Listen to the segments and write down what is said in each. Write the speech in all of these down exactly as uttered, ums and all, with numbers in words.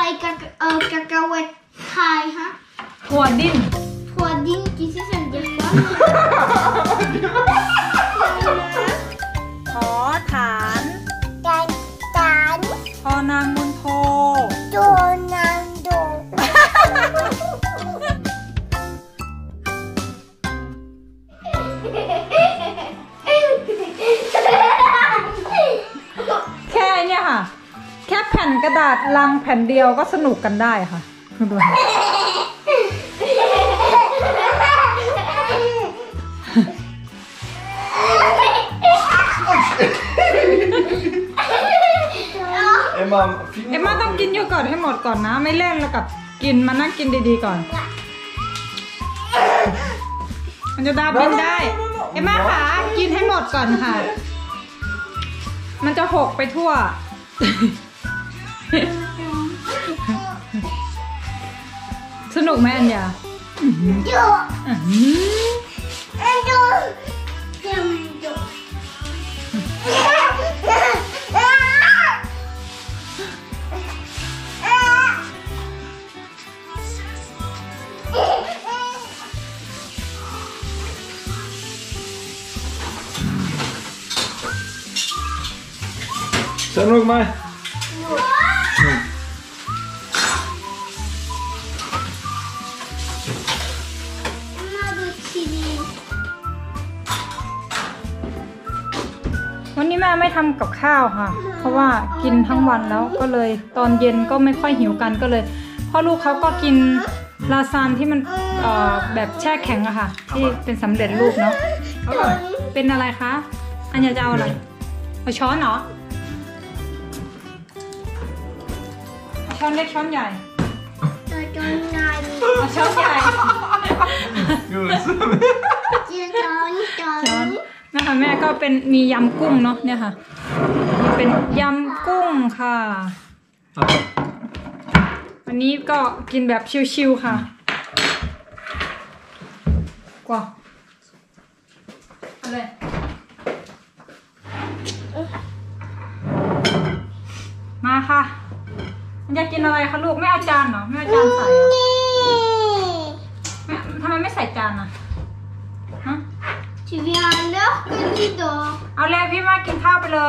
กากเออกากาเวทไทยฮะถั่วดิ้นถั่วดิ้นกินที่สันเดียวกันขอฐานการฐานพอนางมุนโทโดนางโดแค่เนี่ยค่ะแค่แผ่นกระดาษลังแผ่นเดียวก็สนุกกันได้ค่ะดูเอ็มมาเอ็มมาต้องกินโยเกิร์ตให้หมดก่อนนะไม่เล่นแล้วกับกินมานั่งกินดีๆก่อนมันจะดาบินได้เอ็มมาค่ะกินให้หมดก่อนค่ะมันจะหกไปทั่วสนุกไหมอันยาโยอันโยยังไม่โยสนุกไหมวันนี้แม่ไม่ทำกับข้าวค่ะเพราะว่ากินทั้งวันแล้วก็เลยตอนเย็นก็ไม่ค่อยหิวกันก็เลยพ่อลูกเขาก็กินลาซานที่มันแบบแช่แข็งอะค่ะที่เป็นสำเร็จรูปเนาะเป็นอะไรคะอันยาจะเอาอะไรเอาช้อนเหรอช้อนเล็กช้อนใหญ่ช้อนใหญ่ช้อนใหญ่ช้อนช้อนนะคะแม่ก็เป็นมียำกุ้งเนาะเนี่ยค่ะเป็นยำกุ้งค่ะวันนี้ก็กินแบบชิวๆค่ะกว่าอะไรมาค่ะอยากกินอะไรคะลูกไม่เอาจานเหรอไม่เอาจานใส่ทำไมไม่ใส่จานอ่ะฮะ Tu viens à l'heure que tu dors. เอาเลยพี่มากินข้าวไปเลย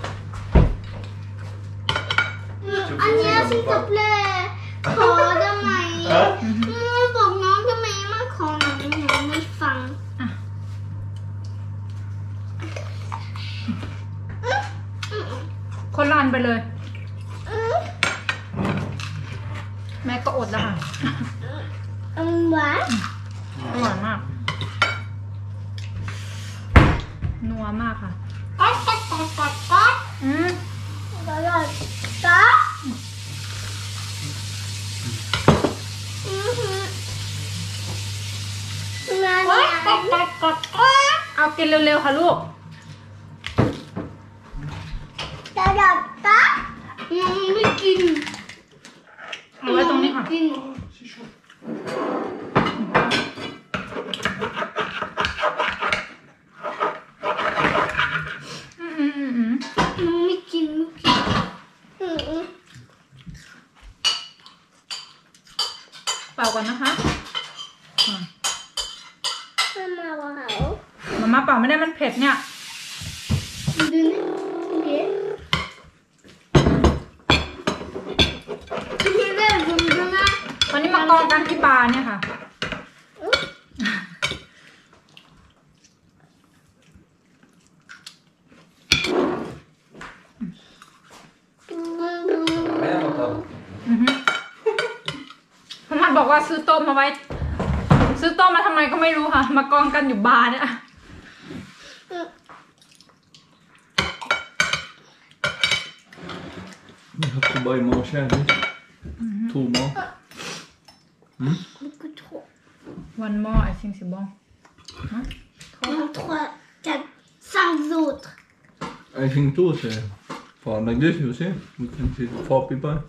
Anya, s'il te plaît. ขอได้ไหมบอกน้องได้ไหมมาขอหน่อยหนูไม่ฟังคนละอันไปเลยแม่ก็อดแล้วค่ะอืมหวานอร่อยมากนัวมากค่ะกัดกัดกัดกัดกัดอืมอร่อยกัดอือหือกัดกัดกัดกัดกัดเอากินเร็วๆค่ะลูกกัดกัดกัดยังไม่กินเอาไว้ตรงนี้ค่ะเป่าก่อนนะคะมาเป่ามามาเป่าไม่ได้มันเผ็ดเนี่ยวันนี้มากองกันที่บาร์เนี่ยค่ะมันบอกว่าซื้อโต๊ะมาไว้ซื้อโต๊ะมาทำไมก็ไม่รู้ค่ะมากองกันอยู่บาร์เนี่ยนี่ครับตัวใบมอแช่นี่ถูกมั้ง one more I think c'est bon un trois quatre cinq autres I think two c'est for like this you see we can see four people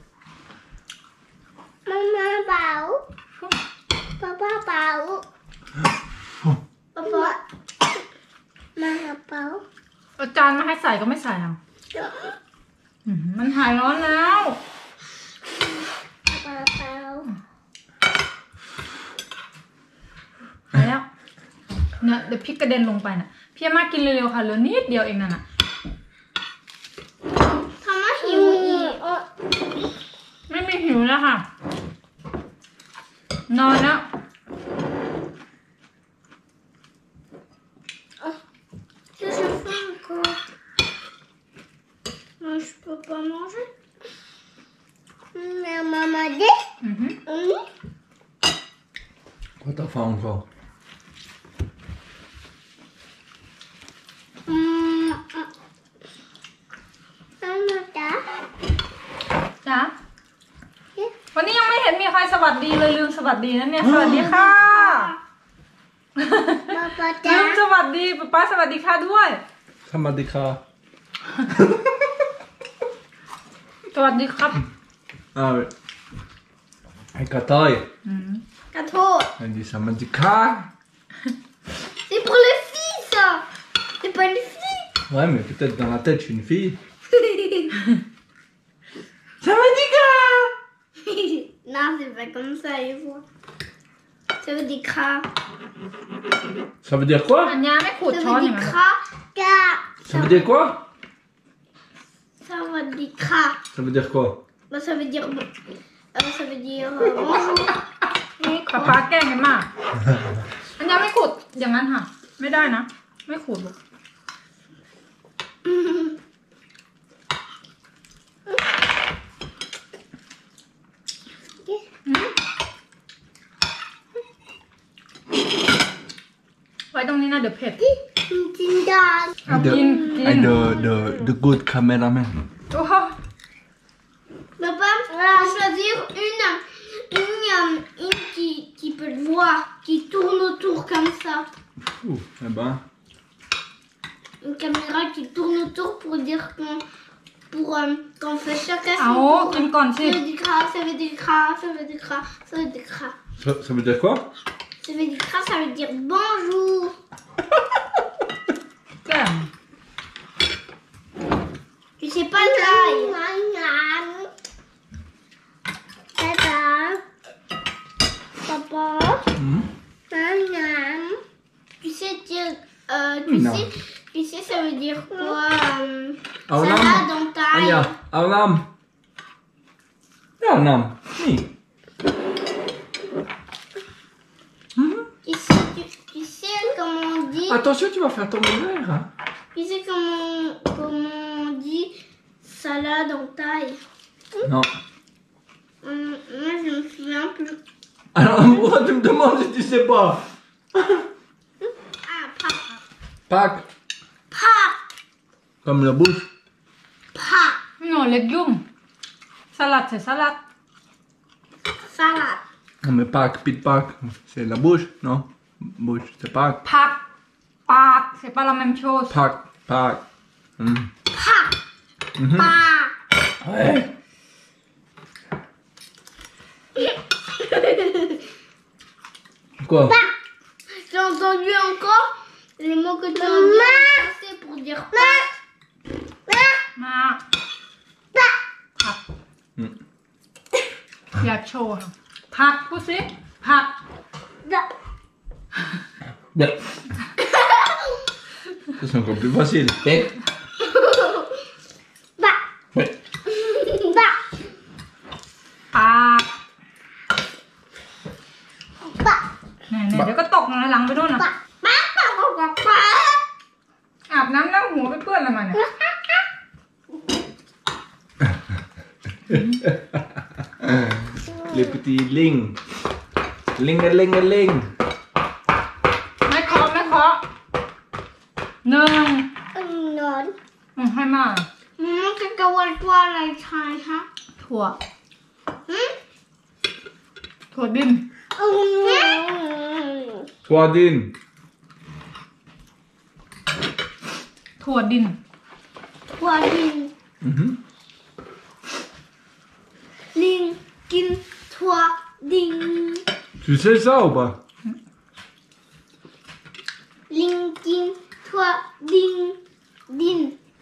Mama bảo Papa bảo Papa Mama bảo อาจารย์มาให้ใส่ก็ไม่ใส่อ่ะมันหายร้อนแล้วเนี่ยเดี๋ยวพริกกระเด็นลงไปน่ะพี่อาม่ากินเร็วๆค่ะเหลือนิดเดียวเองนั่นน่ะทำไมหิวอีกไม่มีหิวแล้วค่ะนอนแล้ว Je fais encore. Non, je peux pas manger. Mais maman dit. Mhm. Oui. Quoi t'as faim encore? Hum. Maman, t'as? จ้าวันนี้ยังไม่เห็นมีใครสวัสดีเลยลืมสวัสดีนะเนี่ยสวัสดีค่ะ Papa, ลืม t'as? สวัสดีป๊าป๊าสวัสดีค่ะด้วย Samadika. สวัสดีครับ Ah oui. Avec Kataï. Gâteau. Elle dit Samadika. C'est pour les filles, ça. C'est pas une fille. Ouais, mais peut-être dans la tête, je suis une fille. Samadika. Non, c'est pas comme ça, les voix. Ça veut dire cra. Ça veut dire quoi? อัญญาไม่ขูด Ça ช้อน veut อย่าง dire นั้น cra. Ca. Ça veut dire quoi? Ça veut dire cra. Ça veut dire quoi? Bah, ça veut dire. Euh, ça veut dire euh, bonjour. ป๊าป๊าแกล้งกันมากอัญญาไม่ขูดอย่างนั้นค่ะไม่ได้นะไม่ขูดลูก ไว้ตรงนี้นะเดี๋ยวเผ็ด Tindan. เอา The, กินกิน and the, the, the good cameraman. โอ้โห Papa, on va choisir une, une, euh, une qui, qui peut le voir, qui tourne autour comme ça. Ouh, eh ben. Une caméra qui tourne autour pour dire qu'on pour euh, qu'on fait chacun เอา son กิน tour. ก่อนสิ Ça veut dire cra, ça veut dire cra, ça veut dire cra, ça veut dire cra. Ça, ça veut dire quoi? Ça veut dire cra, ça veut dire bonjour. แก้ม Tu sais pas le taille. Papa. Papa. Mhm. Tu sais dire, euh, tu Non. sais, tu sais ça veut dire quoi euh, Aonam. salade en taille. Anja, Aonam. Ja, Nam. Nee. Tu sais, tu, tu sais comment on dit, Attention, tu vas faire tomber le verre. Hein. tu sais comment, comment on dit salade en taille. Non. Hum, moi je me souviens plus. Alors, pourquoi tu me demandes si tu sais pas? Ah, pas, Pâques, pas, comme la bouche. pas, โน่เล็กยุ่งสลัดใส่สลัด salade. Non, mais Pâques, pit Pâques, c'est la bouche, non? Bouche, c'est Pâques. ผักปากเซปาราเมมโชส Pâques, Pâques. Hum. Pas, Mhm. pas. Ouais. Quoi? J'ai entendu encore les mots que tu as dit en français pour dire pas. มาผัก Mm. อยากโชว์ค่ะผักพูดสิผัก Da. Bien. Ça, c'est encore plus facile. Eh. Ba. Ouais. Ba. ปาก Ba. เนี่ยๆเดี๋ยวก็ตกในหลังไปด้วยนะ Ba. Ba. Ba. Ba. Ba. อาบน้ำแล้วหัวไปเปื้อนอะไรมาเนี่ย Les petits ling. Ling a ling a ling. ไม่เคาะไม่เคาะหนึ่ง Non. อืมให้มาก Maman, cacahuète, toi, là, il travaille, hein? ถั่ว Hum? ถั่วดิน Toi, Din. ถั่วดิน Toi, Ling. Mhm. Ling, King, toi, Ding. Tu sais ça ou pas? Ling, King, toi, Ding. Din.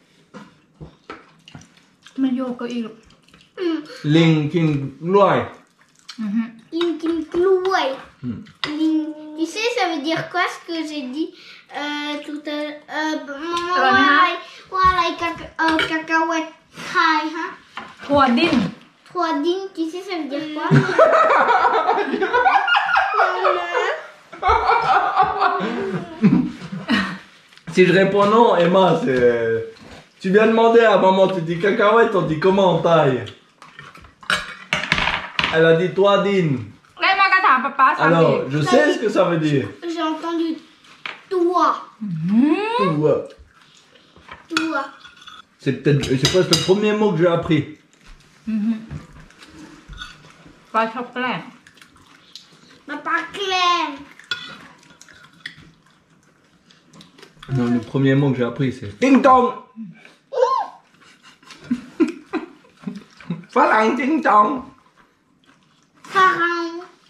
ไม่โยกเก็อีก Hum. Ling king loy. อือฮึ Ling, King, Chloé. Hmm. Ling, Tu sais, ça veut dire quoi ce que j'ai dit euh, tout à l'heure euh, Maman, voilà, voilà, caca, euh, cacahuète Thai, hein ถั่วดิ้น Trois dînes, tu sais, ça veut dire quoi Si je réponds non, Emma, c'est... Tu viens demander à maman, tu dis cacahuète, on dit comment en taille? Elle a dit trois dînes. แล้วมากระถามป๊าป๊าซ้ำอีก Alors, je sais ce que ça veut dire. J'ai entendu toi. Ouais. Toi. C'est peut-être... C'est presque le premier mot que j'ai appris. ป๊าชอบแกล้ง Ma pas clair. Non, le premier mot que j'ai appris, c'est... Ding dong. Pharaon ding dong. Pharaon.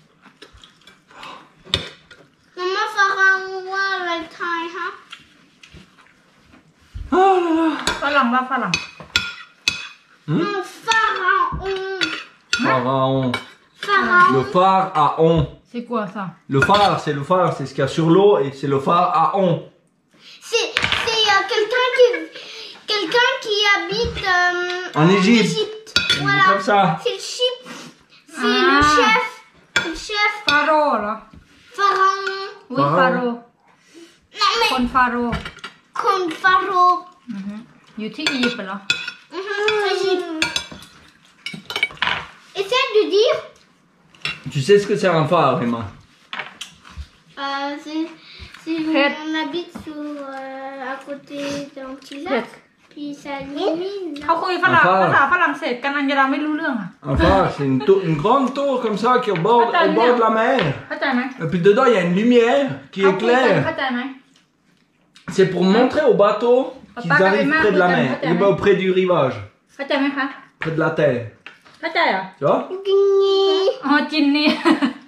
Maman, Pharaon, voilà, Thai, hein Oh là là. ฝรั่งว่าฝรั่ง Non, Pharaon. Pharaon. Pharaon. Le phare à on. c'est quoi ça Le phare, c'est le phare, c'est ce qu'il y a sur l'eau et c'est le phare à on. C'est c'est, euh, quelqu'un qui, quelqu'un qui habite euh, En Égypte. Voilà. Comme ça. C'est le chef. C'est Ah. le chef. Le chef. ฟาโร่เหรอ Pharaon. อุ้ยฟาโร่ Non คน mais ฟาโร่ comme Pharaon. อือฮึอยู่ที่อียิปต์เหรอ Égypte. Essaye de dire. Tu sais ce que c'est un phare, Emma? Euh, c'est c'est Fred. on habite sur euh, à côté d'un petit Fred. lac. Puis ça illumine. เขาคุยฝรั่งอ่าภาษาฝรั่งเศสกันอัญญาดาไม่รู้เรื่องอ่ะ Un phare, c'est une, tour- une grande tour comme ça qui est au bord, au bord de la mer. เข้าใจไหม Et puis dedans, il y a une lumière qui เขาคุยกันเข้า éclaire. ใจไหม C'est pour montrer aux bateaux qu'ils Papa, arrivent Emma, près de la vous mer, avez- et ben, auprès du rivage, เข้าใจไหมคะ près de la terre. เข้าใจเหรอ Tu vois? Gagné. อ๋อจินนี่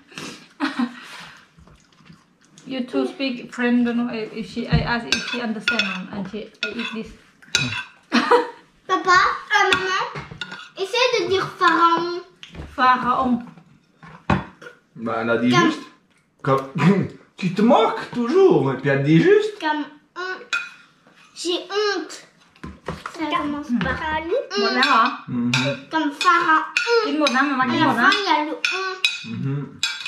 you two speak French don't know if she I ask if she understand and she I eat this Papa, euh, maman, essaye de dire Pharaon. ฟาเขาองค์ Bah, elle a dit Comme- juste. Comme... tu te moques toujours, et puis elle dit juste. Comme on. J'ai honte. Ça commence par หมดแล้วเหรอ Mhm, comme Pharaon. กินหมดนะมามา À กิน la หมดนะ fin, il y a le on. mhm.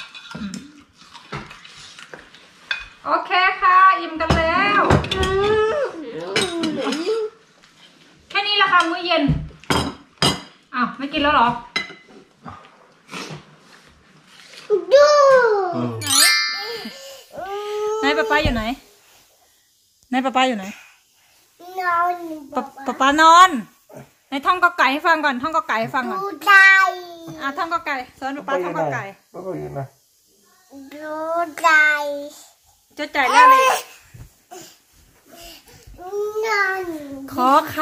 โอเคค่ะอิ่มกันแล้ว แค่นี้ละค่ะมื้อเย็นอ้าวไม่กินแล้วเหรอ Oh. ไหนป๊าป๊าอยู่ไหนไหนป๊าป๊าอยู่ไหนป๊าป๊าป๊านอนไหนท่องกอไก่ให้ฟังก่อนท่องกอไก่ให้ฟังก่อน Du dai. อ่ะท่องกอไก่สอนป๊าป๊าท่องกอไก่ Du dai. จะจ่ายแล้วอะไรอีก Non. ขอไข่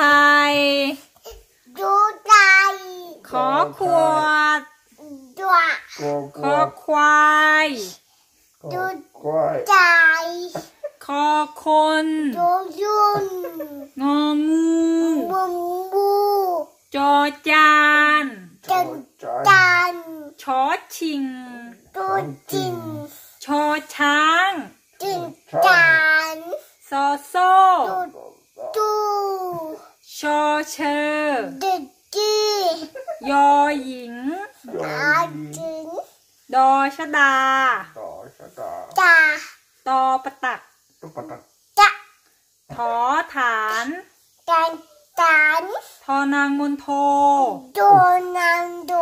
Du dai. ขอขวด Doigt. ขอควาย Du dai. คอคน Du yun. งองู Bumbu. จอจาน Chân tan. ชอชิง Du chin. ชอช้าง Chin tan. ซอโซ่ Du du. ชอเชอ Du di. ยอหญิง Da din. ดอชดา Da. ตอประตัก Da. ถอฐาน Dan dan. ทอนางมนโท Do nan do.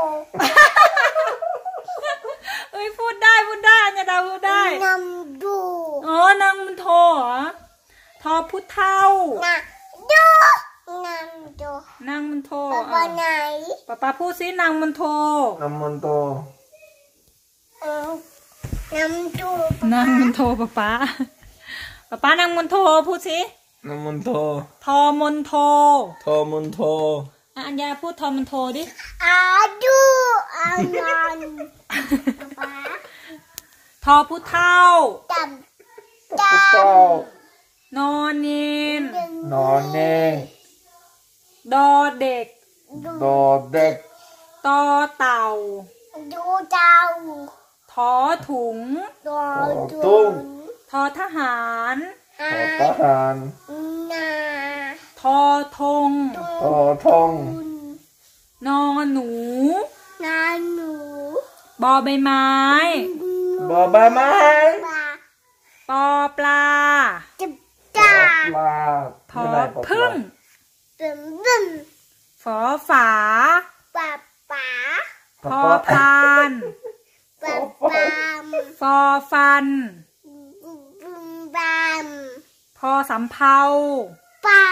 เอ้ยพูดได้พูดได้อัญญาดาพูดได้ Nam do. อ๋อนางมนโทเหรอทอพุเท่า Na do. Nam do. นางมนโท Papa อ่ะ nai. ป๊าป๊าพูดสินางมนโท Namonto. Um, Nam do. นางมนโทป๊าป๊าป๊าป๊านางมนโทพูดสิ Namonto. ทอมนโท Tomonto. อ่ะอัญญาพูดทอมนโทดิ Adu. Anan. Papa. ทอพุเท่า Tam. Tam. นอนเนน Nonne. ดอเด็ก Dodek. ตอเต่า Du dau. ทอถุงตัวตุ้งทอทหารทหารนาทอธงทอทงนอหนูนาหนูบอใบไม้บอใบไม้ปลาปอปลาจับจ้าปลาพอพึ่งตึมตึมฝอฝาปลาปลาพอพานปลาปลามฟอฟันบุมบามพอสำเภาเป่าม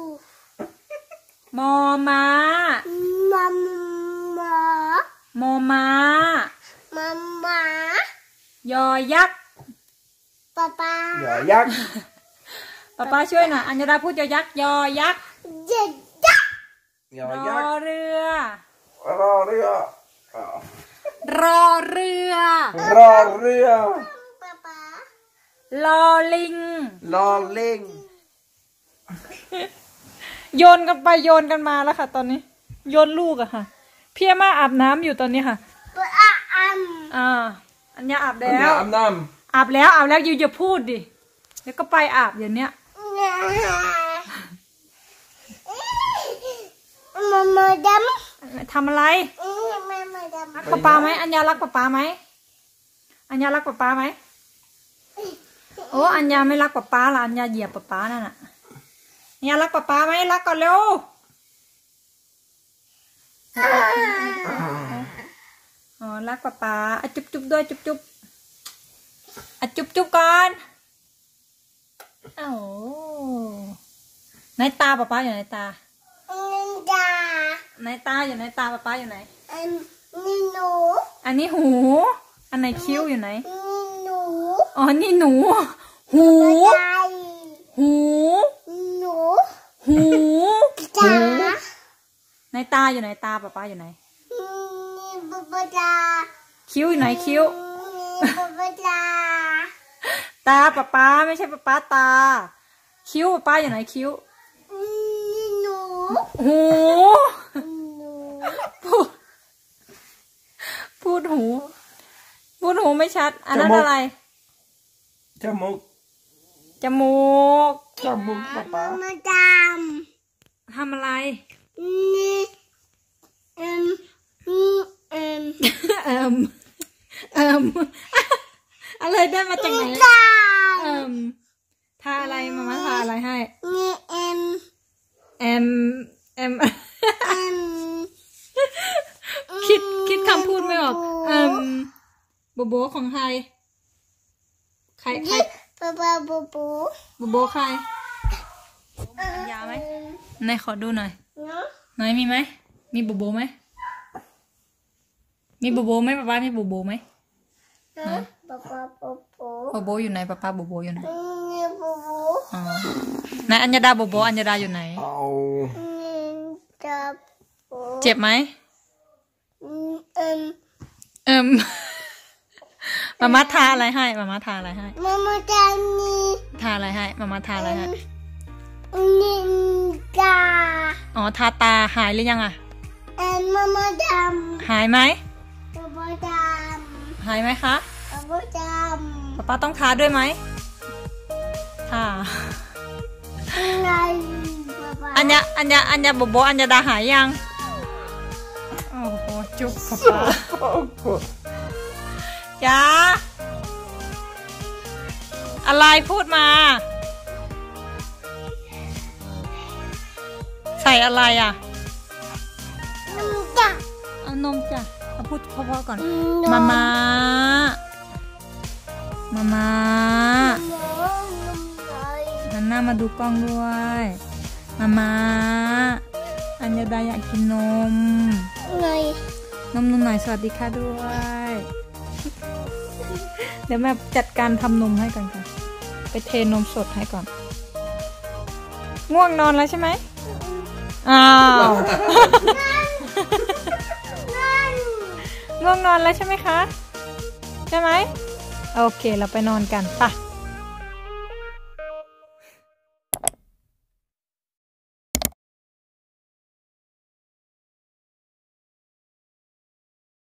อม้ามัมหมอมอม้ามัมหมายอยักษ์ปลาปลาอย่ายักษ์ป้าป้าช่วยหน่อยอัญญาดาพูดยอยักษ์ยอยักษ์เจ็ดจ้ารอรยัอกษ์เรือรอเรือรอเรือรอเรือปลาปลาลอลิงรอเล่งโยนกันไปโยนกันมาแล้วค่ะ ตอนนี้ โยนลูกอะค่ะพี่อาม่าอาบน้ำอยู่ตอนนี้ค่ะปลาอัมอ่าอัญญาอาบอันแล้เนี้ยว อาบน้อาบแล้วอาบแล้วอยู่อย่าพูดดิเดี๋ยวก็ไปอาบเดี๋ยวนี้มามาดทำอะไรำมามาดำรักป๊าป๊าไหมอัญญารักป๊าป๊าไหมอัญญารักป๊าป๊าไหมโอ้อัญญาไม่รักป๊าป๊าละอัญญาเหยียบป๊าป๊านั่นน่ะอัญญารักป๊าป๊าไหมรักก่อนเร็วอ๋อรักป๊าป๊าอ่ะจุ๊บจุ๊บด้วยจุ๊บจุ๊บอ่ะจุ๊บจุ๊บก่อนโอ้ในตาป๊าป๊าอยู่ในตานินจาในตาอยู่ในตาป๊าป๊าอยู่ไหนอันนี่หนูอันนี้หู อันไหนคิ้วอยู่ไหนนี่หนูอ๋อ นี่หนู หูใจหูหนูหูจ๋าในตาอยู่ไหนตาป๊าป๊าอยู่ไหนนี่บุบจาคิ้วอยู่ไหนคิ้วนี่บุบจาตาป๊าป๊าไม่ใช่ป๊าป๊าตา คิ้วป๊าป๊าอยู่ไหนคิ้วนี่หนูหูหนูพูด พูดหู พูดหูไม่ชัด อันนั้นอะไรำจมูกจมูกจมูกป๊าป๊ามาดทำอะไรำนี่เอ็มนี่เอ็มเอิมเอิมอะไรได้มาจากไหนตาเอิมทาอะไรมามาทาอะไรให้นี่เอ็มแอมแอมเอ็มคิดคิดคำพูดไม่ออกเอิมโบโบของใครใครใครปะปะบูบูโบโบใครยาไหมไหนขอดูหน่อยเนาะไหนมีไหมมีโบโบไหมมีโบโบไหมป๊าป๊ามีโบโบไหมเนาะปะปะบูบูโบโบอยู่ไหนป๊าป๊าโบโบอยู่ไหนนี่บูบูอ๋อไหนอัญญาดาโบโบอัญญาดาอยู่ไหนเอานี่จับบูเจ็บไหมเอ็มเอิม มาม่าทาอะไรให้มาม่าทาอะไรให้มามาจานี่ทาอะไรให้มาม่าทาอะไรให้นินจาอ๋อทาตาหายหรือยังอะเอ็มมามาดหายไหมำปะปะดหายไหมคะำปะปะดป๊าป๊าต้องทาด้วยไหมทาำไงปะปะอัญญาอัญญาอัญญาโบโบอัญญาดาหายยังโอ้โหจุ๊บป๊าป๊าจ้าอะไรพูดมา ใส่อะไรอ่ะน้ำจ้าเอานมจ้ะเอาพูดเพราะๆก่อนนมามามามาหนูนมไหลหันหน้ามาดูกล้องด้วย มามาอัญญาดาอยากกินนมไงนมนุ่นหน่อยสวัสดีค่ะด้วย เดี๋ยวแม่จัดการทำนมให้ก่อนค่ะ ไปเทนมสดให้ก่อน ง่วงนอนแล้วใช่ไหมอ้าวนั่นง่วงนอนแล้วใช่ไหมคะ ใช่ไหมโอเคเราไปนอนกันไป